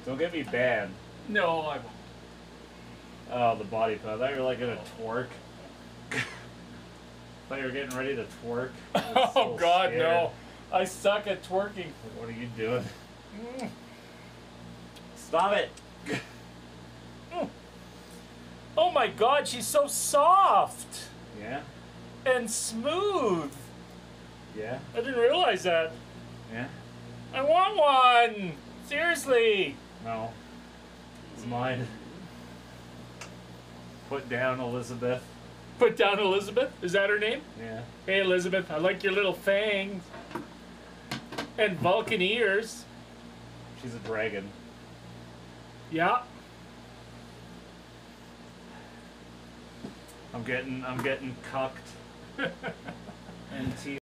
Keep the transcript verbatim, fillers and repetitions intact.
Don't get me banned. No, I won't. Oh, the body pump. I thought you were like gonna twerk. I thought you were getting ready to twerk. Oh so God, scared. no! I suck at twerking. What are you doing? Mm. Stop it! Mm. Oh my God, she's so soft Yeah? and smooth. Yeah? I didn't realize that. Yeah? I want one. Seriously. No. It's mine. Put down, Elizabeth. Put down Elizabeth. Is that her name? Yeah. Hey Elizabeth, I like your little fangs and Vulcan ears. She's a dragon. Yeah. I'm getting, I'm getting cucked. And T